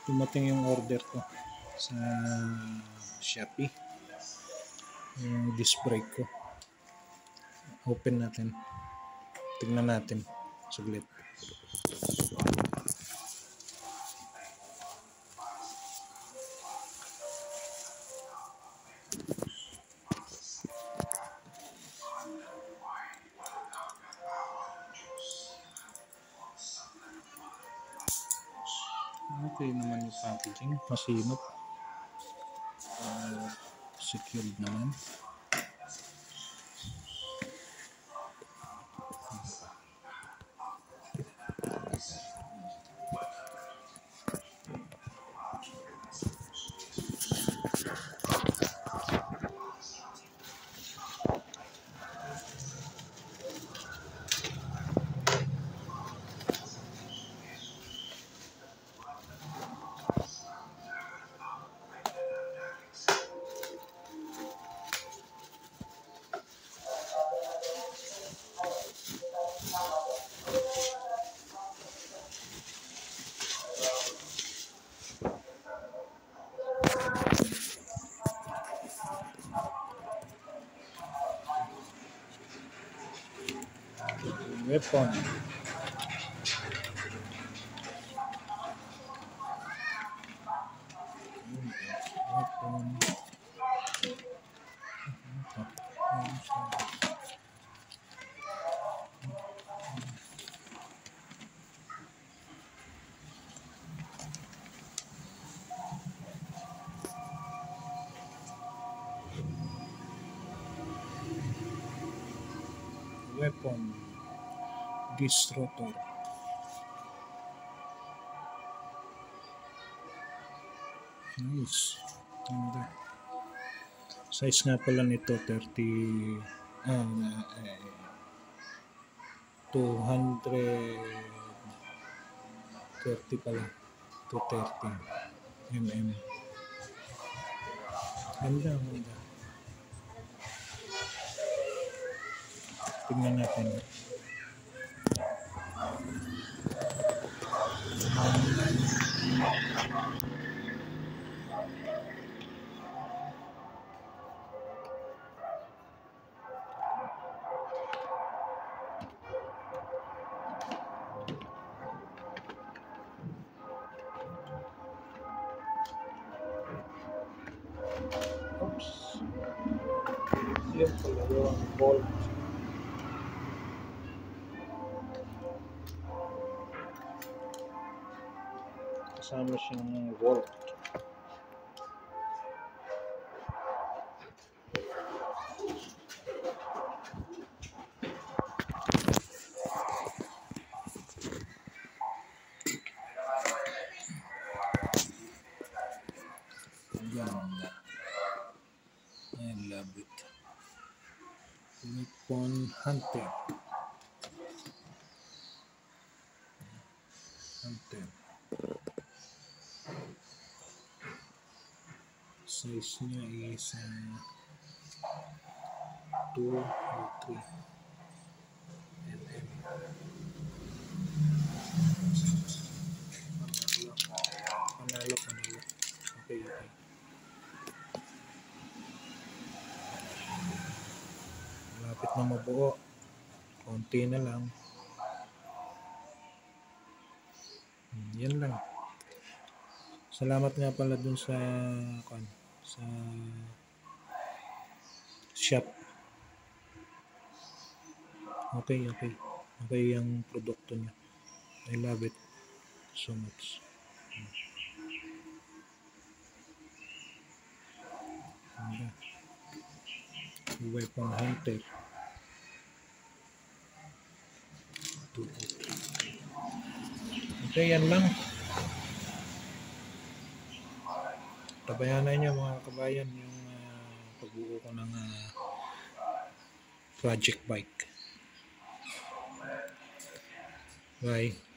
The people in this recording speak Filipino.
dumating yung order ko sa Shopee, yung disc brake ko. Open natin, tignan natin saglit. Okay naman yung packaging, masinop, secured naman. Weapon. Weapon. Disrotor. Nice. Ganda. Size nga pala nito 230 pala. 230 mm. Ganda. Tingnan natin. Oops. Yan pala yung bolt. Kasama siyang volt. Ganda. I love it. Weapon Hunter. Size niya is 2 or 3 mm. Panalo. Okay. Malapit na mabuo. Konti na lang. Yan lang. Salamat nga pala dun sa shop. Okay yung produkto niya. I love it so much. Weapon Hunter. Okay, yan lang. Tabayanan niyo mga kabayan yung pagbuo ko ng project bike. Bye.